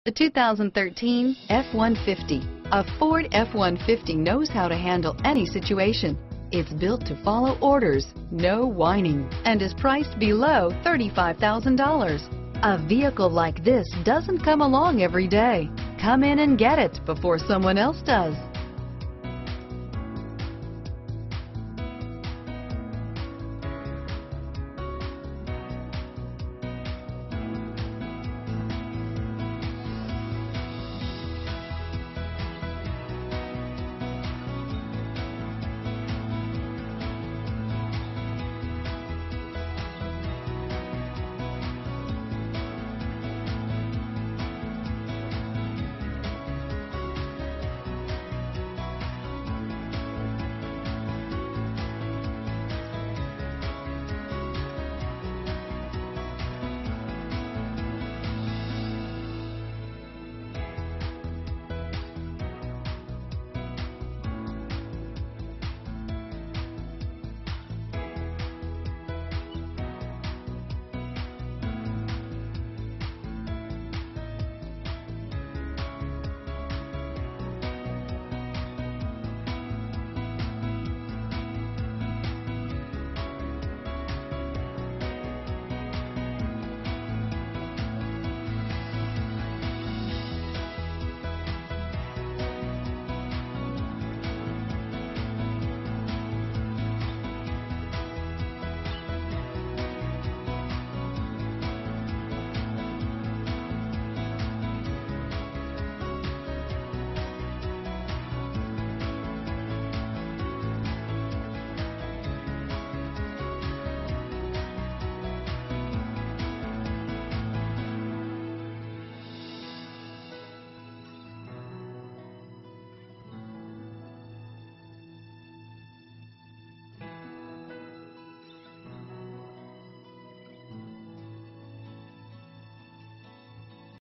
The 2013 F-150. A Ford F-150 knows how to handle any situation. It's built to follow orders, no whining, and is priced below $35,000. A vehicle like this doesn't come along every day. Come in and get it before someone else does.